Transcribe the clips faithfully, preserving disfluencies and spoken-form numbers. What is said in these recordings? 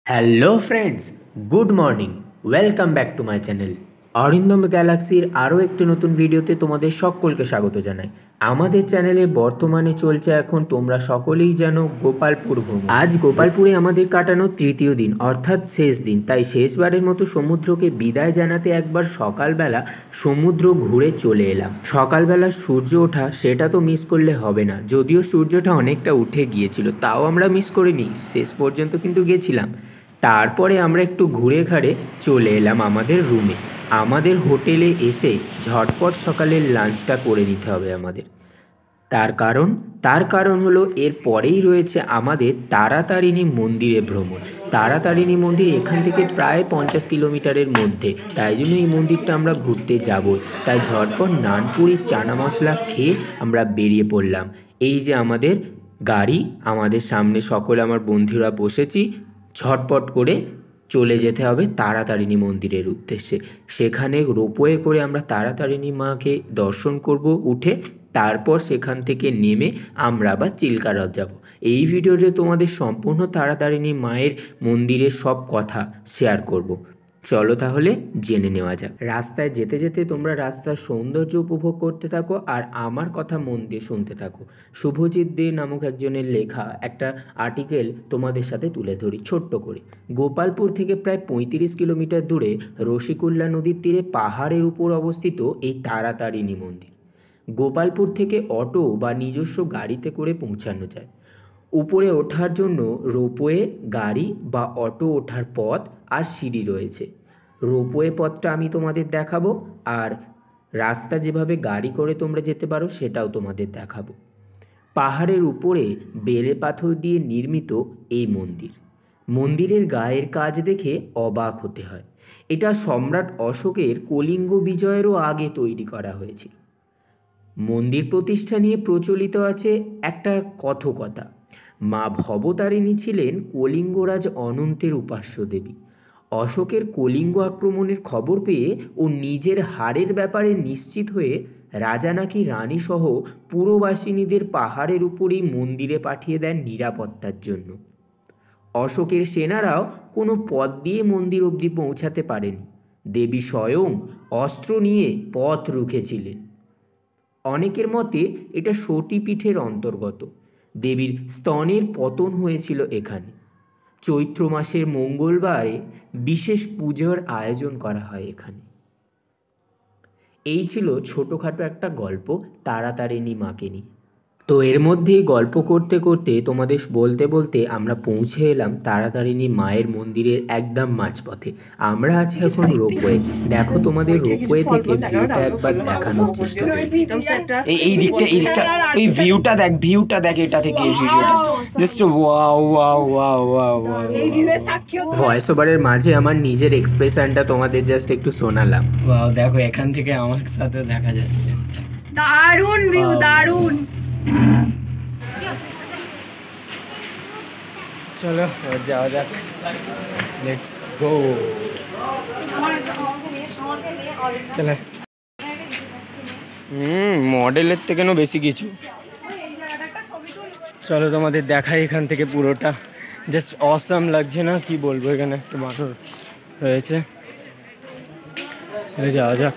Hello friends, good morning. Welcome back to my channel Arindam গ্যালাক্সির আরও একটি নতুন ভিডিওতে তোমাদের সকলকে স্বাগত জানাই। আমাদের চ্যানেলে বর্তমানে চলছে এখন তোমরা সকলেই জানো গোপালপুর ভ্রমণ। আজ গোপালপুরে আমাদের কাটানো তৃতীয় দিন অর্থাৎ শেষ দিন, তাই শেষবারের মতো সমুদ্রকে বিদায় জানাতে একবার সকালবেলা সমুদ্র ঘুরে চলে এলাম। সকালবেলা সূর্য ওঠা সেটা তো মিস করলে হবে না, যদিও সূর্যটা অনেকটা উঠে গিয়েছিল তাও আমরা মিস করিনি, শেষ পর্যন্ত কিন্তু গেছিলাম। তারপরে আমরা একটু ঘুরে ঘাড়ে চলে এলাম আমাদের রুমে। আমাদের হোটেলে এসে ঝটপট সকালের লাঞ্চটা করে নিতে হবে আমাদের। তার কারণ তার কারণ হলো এর পরেই রয়েছে আমাদের তারাতারিণী মন্দিরে ভ্রমণ। তারাতারিণী মন্দির এখান থেকে প্রায় পঞ্চাশ কিলোমিটারের মধ্যে, তাই জন্য এই মন্দিরটা আমরা ঘুরতে যাবই। তাই ঝটপট নানপুরি চানা মশলা খেয়ে আমরা বেরিয়ে পড়লাম। এই যে আমাদের গাড়ি, আমাদের সামনে সকলে আমার বন্ধুরা বসেছি। ঝটপট করে চলে যেতে হবে তারাতারিণী মন্দিরের উদ্দেশ্যে। সেখানে রোপওয়ে করে আমরা তারাতারিণী মাকে দর্শন করব উঠে, তারপর সেখান থেকে নেমে আমরা আবার চিল্কা হ্রদ যাব। এই ভিডিওতে তোমাদের সম্পূর্ণ তারাতারিণী মায়ের মন্দিরের সব কথা শেয়ার করব। চলো তাহলে জেনে নেওয়া যাক। রাস্তায় যেতে যেতে তোমরা রাস্তার সৌন্দর্য উপভোগ করতে থাকো আর আমার কথা মন দিয়ে শুনতে থাকো। শুভজিৎ দে নামক একজনের লেখা একটা আর্টিকেল তোমাদের সাথে তুলে ধরি ছোট্ট করে। গোপালপুর থেকে প্রায় পঁয়ত্রিশ কিলোমিটার দূরে রসিকুল্লা নদীর তীরে পাহাড়ের উপর অবস্থিত এই তারাতারিণী মন্দির। গোপালপুর থেকে অটো বা নিজস্ব গাড়িতে করে পৌঁছানো যায়। উপরে ওঠার জন্য রোপওয়ে, গাড়ি বা অটো ওঠার পথ আর সিঁড়ি রয়েছে। রোপওয়ে পথটা আমি তোমাদের দেখাবো, আর রাস্তা যেভাবে গাড়ি করে তোমরা যেতে পারো সেটাও তোমাদের দেখাবো। পাহাড়ের উপরে বেলে পাথর দিয়ে নির্মিত এই মন্দির। মন্দিরের গায়ের কাজ দেখে অবাক হতে হয়। এটা সম্রাট অশোকের কলিঙ্গ বিজয়েরও আগে তৈরি করা হয়েছিল। মন্দির প্রতিষ্ঠা নিয়ে প্রচলিত আছে একটা কথকতা। মা ভবতারিণী ছিলেন কলিঙ্গরাজ অনন্তের উপাস্য দেবী। অশোকের কলিঙ্গ আক্রমণের খবর পেয়ে ও নিজের হারের ব্যাপারে নিশ্চিত হয়ে রাজা নাকি রানীসহ পুরবাসিনীদের পাহাড়ের উপরেই মন্দিরে পাঠিয়ে দেন নিরাপত্তার জন্য। অশোকের সেনারাও কোনো পথ দিয়ে মন্দির অবধি পৌঁছাতে পারেনি। দেবী স্বয়ং অস্ত্র নিয়ে পথ রুখেছিলেন। অনেকের মতে এটা সতীপীঠের অন্তর্গত। দেবীর স্তনের পতন হয়েছিল এখানে। চৈত্র মাসের মঙ্গলবারে বিশেষ পুজোর আয়োজন করা হয় এখানে। এই ছিল ছোটোখাটো একটা গল্প তারাতারিণী মাকে নিয়ে। তো এর মধ্যেই গল্প করতে করতে তোমাদের বলতে বলতে আমরা পৌঁছে এলাম তারাতারিণী মায়ের মন্দিরের একদম মাঝপথে। আমরা আছি এখন রোপওয়ে। দেখো তোমাদের রোপওয়ে থেকে ভিউটা একবার দেখানোর চেষ্টা করি। এই এই দিকটা এই দিকটা এই ভিউটা দেখ, ভিউটা দেখ এটা থেকে এই ভিডিওটা just wow wow wow wow wow. Voice ওভারের মাঝে আমার নিজের এক্সপ্রেশনটা তোমাদের জাস্ট একটু শোনালাম। ওয়াও, দেখো এখান থেকে আমার সাথে দেখা যাচ্ছে। দারুণ ভিউ, দারুণ। চলো যাওয়া যাক, লেটস গো। চলো। হুম মডেলের থেকেও বেশি কিছু। চলো তোমাদের দেখাই এখান থেকে পুরোটা। জাস্ট অসাম লাগছে না, কি বলবো। এখানে একটা বানর রয়েছে, যাওয়া যাক।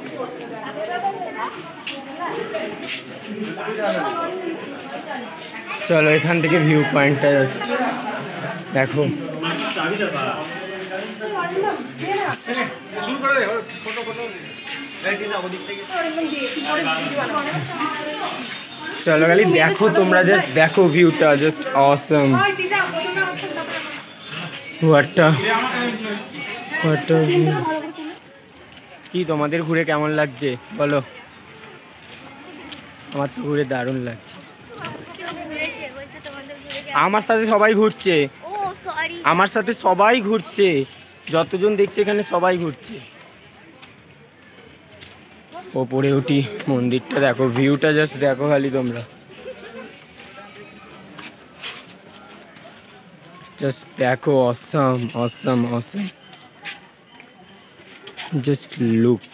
চলো এখান থেকে ভিউ পয়েন্টটা জাস্ট দেখো। চলো খালি দেখো তোমরা, জাস্ট দেখো ভিউটা, জাস্ট অসাম। হোয়াটটা হোয়াটটা কি তোমাদের ঘুরে কেমন লাগছে বলো? আমার তো ঘুরে দারুণ লাগছে। আমার সাথে সবাই ঘুরছে, আমার সাথে সবাই ঘুরছে, যতজন দেখছে এখানে সবাই ঘুরছে। ওপরে উঠি, মন্দিরটা দেখো, ভিউটা জাস্ট দেখো খালি তোমরা, জাস্ট দেখো। Awesome awesome awesome, just look.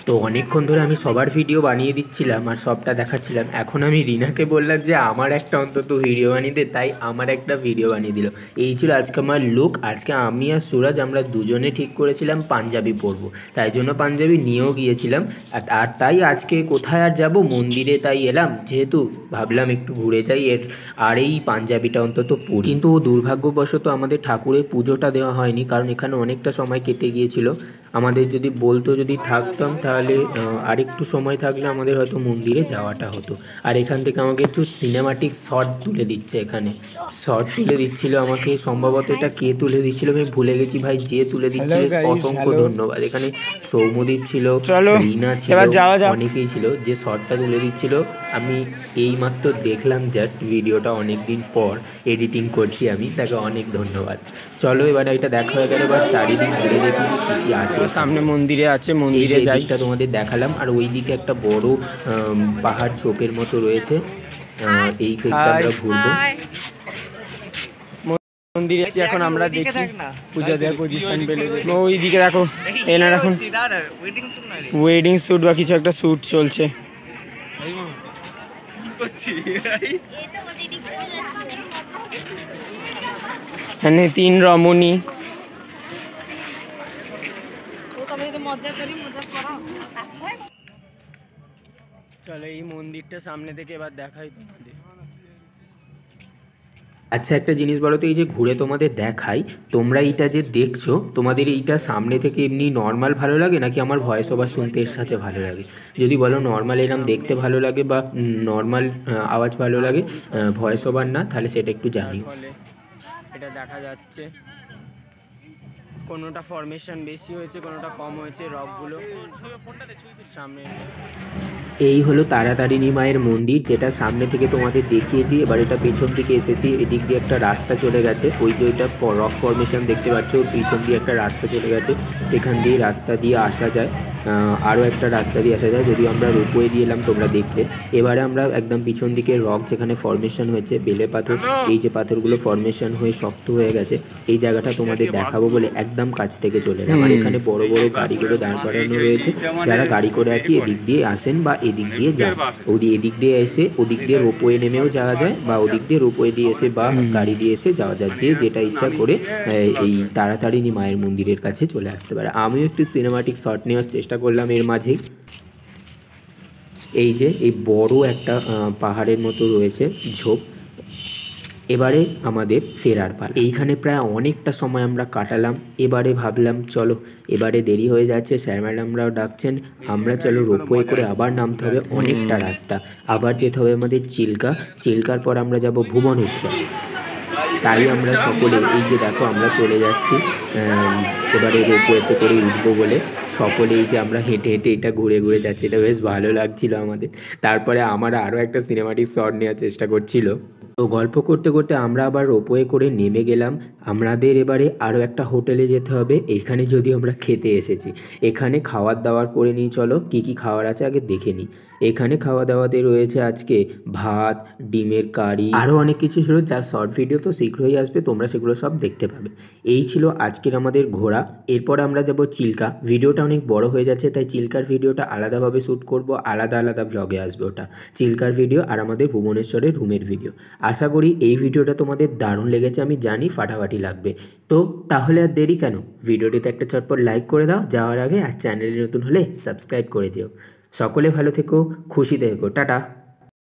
তো অনেকক্ষণ ধরে আমি সবার ভিডিও বানিয়ে দিচ্ছিলাম আর সবটা দেখাচ্ছিলাম। এখন আমি রিনাকে বললাম যে আমার একটা অন্তত ভিডিও বানিয়ে দে, তাই আমার একটা ভিডিও বানিয়ে দিল। এই ছিল আজকে আমার লুক। আজকে আমি আর সুরাজ আমরা দুজনে ঠিক করেছিলাম পাঞ্জাবি পরবো, তাই জন্য পাঞ্জাবি নিয়েও গিয়েছিলাম। আর আর তাই আজকে কোথায় আর যাব, মন্দিরে তাই এলাম, যেহেতু ভাবলাম একটু ঘুরে যাই এর আর এই পাঞ্জাবিটা অন্তত পরি। কিন্তু দুর্ভাগ্যবশত আমাদের ঠাকুরের পুজোটা দেওয়া হয়নি, কারণ এখানে অনেকটা সময় কেটে গিয়েছিল। আমাদের যদি বলতো, যদি থাকতাম তাহলে আরেকটু সময় থাকলে আমাদের হয়তো মন্দিরে যাওয়াটা হতো। আর এখান থেকে আমাকে একটু সিনেমাটিক শট তুলে দিচ্ছে, এখানে শট তুলে দিচ্ছিল আমাকে, সম্ভবত এটা কে তুলে দিচ্ছিল আমি ভুলে গেছি ভাই। যে তুলে দিচ্ছিল অসংখ্য ধন্যবাদ। এখানে সৌম্যদীপ ছিল, রিনা ছিল, অনেকেই ছিল যে শটটা তুলে দিচ্ছিল। আমি এইমাত্র দেখলাম জাস্ট ভিডিওটা, অনেক দিন পর এডিটিং করছি আমি, তাকে অনেক ধন্যবাদ। চলো এবার এটা দেখা হয়ে গেল, এবার চারিদিক ঘুরে দেখি যে কী কী আছে। সামনে মন্দিরে আছে, মন্দিরে যাইটা তোমাদের দেখালাম। আর ওই দিকে একটা বড় পাহাড় চোপের মতো রয়েছে, এই দিকটা আমরা ঘুরবো। মন্দিরে আছি এখন আমরা, দেখি পূজা দেওয়ার পজিশন পেলে। ওই দিকে দেখো এনার এখন ওয়েডিং শ্যুট বা কিছু একটা শ্যুট চলছে। হ্যাঁ, তিন রমণী। চলো এই মন্দিরটা সামনে থেকে এবার দেখাই তোমাদের। আচ্ছা একটা জিনিস বলো তো, এই যে ঘুরে তোমাদের দেখাই, তোমরা এইটা যে দেখছো, তোমাদের এইটা সামনে থেকে এমনি নর্মাল ভালো লাগে নাকি আমার ভয়েস ওভার শুনতে এর সাথে ভালো লাগে? যদি বলো নর্মাল এরম দেখতে ভালো লাগে বা নর্মাল আওয়াজ ভালো লাগে, ভয়েস ওভার না, তাহলে সেটা একটু জানিও। এটা দেখা যাচ্ছে কোনোটা ফরমেশন বেশি হয়েছে, কোনোটা কম হয়েছে রকগুলো সামনে। এই হলো তারাতারিণী মায়ের মন্দির, যেটা সামনে থেকে তোমাদের দেখিয়েছি। এবার এটা পেছন দিকে এসেছি, এদিক দিয়ে একটা রাস্তা চলে গেছে, ওই যে ওইটা রক ফরমেশন দেখতে পাচ্ছ, ওর পিছন দিয়ে একটা রাস্তা চলে গেছে, সেখান দিয়ে রাস্তা দিয়ে আসা যায়। আরও একটা রাস্তা দিয়ে আসা যায়, যদিও আমরা রোপওয়ে দিয়ে এলাম, তোমরা দেখলে। এবারে আমরা একদম পিছন দিকে রক যেখানে ফরমেশন হয়েছে, বেলে পাথর, এই যে পাথরগুলো ফরমেশন হয়ে শক্ত হয়ে গেছে, এই জায়গাটা তোমাদের দেখাবো বলে একদম কাছ থেকে চলে এলাম। আর এখানে বড় বড় গাড়িগুলো দাঁড় করানো রয়েছে, যারা গাড়ি করে আর কি এদিক দিয়ে আসেন বা এদিক দিয়ে যান। ওদি এদিক দিয়ে এসে ওদিক দিয়ে রোপওয়ে নেমেও যাওয়া যায়, বা ওদিক দিয়ে রোপওয়ে দিয়ে এসে বা গাড়ি দিয়ে এসে যাওয়া যায়, যে যেটা ইচ্ছা করে এই তারাতারিণী মায়ের মন্দিরের কাছে চলে আসতে পারে। আমিও একটু সিনেমাটিক শট নেওয়ার চেষ্টা করলাম এর মাঝেই। এই যে এই বড় একটা পাহাড়ের মতো রয়েছে ঝোপ। এবারে আমাদের ফেরার পালা। এইখানে প্রায় অনেকটা সময় আমরা কাটালাম। এবারে ভাবলাম চলো, এবারে দেরি হয়ে যাচ্ছে, স্যার ম্যাডামরাও ডাকছেন, আমরা চলো রোপওয়ে করে আবার নামতে হবে, অনেকটা রাস্তা, আবার যেতে হবে আমাদের চিল্কা। চিল্কার পর আমরা যাব ভুবনেশ্বর। তাই আমরা সকলে এই যে দেখো আমরা চলে যাচ্ছি এবারে রোপওয়েতে করে উঠবো বলে, সকলে এই যে আমরা হেঁটে হেঁটে এটা ঘুরে ঘুরে যাচ্ছি, এটা বেশ ভালো লাগছিল আমাদের। তারপরে আমার আরও একটা সিনেমাটিক শট নেওয়ার চেষ্টা করছিল। তো গল্প করতে করতে আমরা আবার রোপওয়ে করে নেমে গেলাম। আমাদের এবারে আরও একটা হোটেলে যেতে হবে, এখানে যদিও আমরা খেতে এসেছি, এখানে খাওয়ার দাওয়ার করে নিই। চলো কী কী খাওয়ার আছে আগে দেখে নিই। এখানে খাওয়া দাওয়াতে রয়েছে আজকে ভাত, ডিমের কারি, আরও অনেক কিছু ছিল, যার শর্ট ভিডিও তো শীঘ্রই আসবে, তোমরা সেগুলো সব দেখতে পাবে। এই ছিল আজকের আমাদের ঘোরা। এরপর আমরা যাব চিল্কা। ভিডিওটা অনেক বড় হয়ে যাচ্ছে, তাই চিল্কার ভিডিওটা আলাদাভাবে শ্যুট করব, আলাদা আলাদা ব্লগে আসবে ওটা, চিল্কার ভিডিও আর আমাদের ভুবনেশ্বরের রুমের ভিডিও। আশা করি এই ভিডিওটা তোমাদের দারুণ লেগেছে, আমি জানি ফাটাফাটি লাগবে। তো তাহলে আর দেরি কেন, ভিডিওটিতে একটা চটপট লাইক করে দাও যাওয়ার আগে, আর চ্যানেলে নতুন হলে সাবস্ক্রাইব করে যেও। সকলে ভালো থেকো, খুশি থেকো, টাটা।